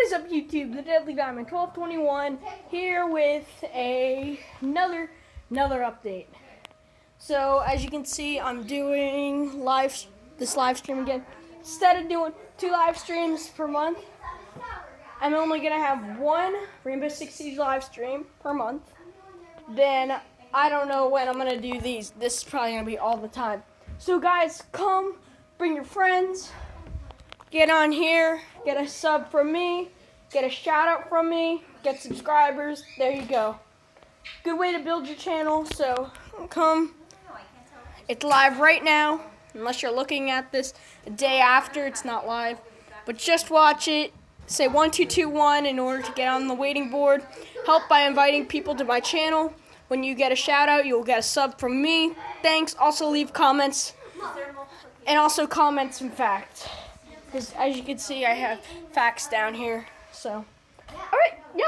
is up, YouTube? The Deadly Diamond 1221 here with another update. So as you can see, I'm doing this live stream again. Instead of doing 2 live streams per month, I'm only gonna have 1 Rainbow Six Siege live stream per month. Then I don't know when I'm gonna do these. This is probably gonna be all the time. So guys, come, bring your friends, get on here, get a sub from me, get a shout out from me, get subscribers. There you go. Good way to build your channel. So come. It's live right now. Unless you're looking at this a day after, it's not live. But just watch it. Say 1221 in order to get on the waiting board. Help by inviting people to my channel. When you get a shout out, you'll get a sub from me. Thanks. Also leave comments. And also comments and facts. Because as you can see, I have facts down here. So, alright, yeah.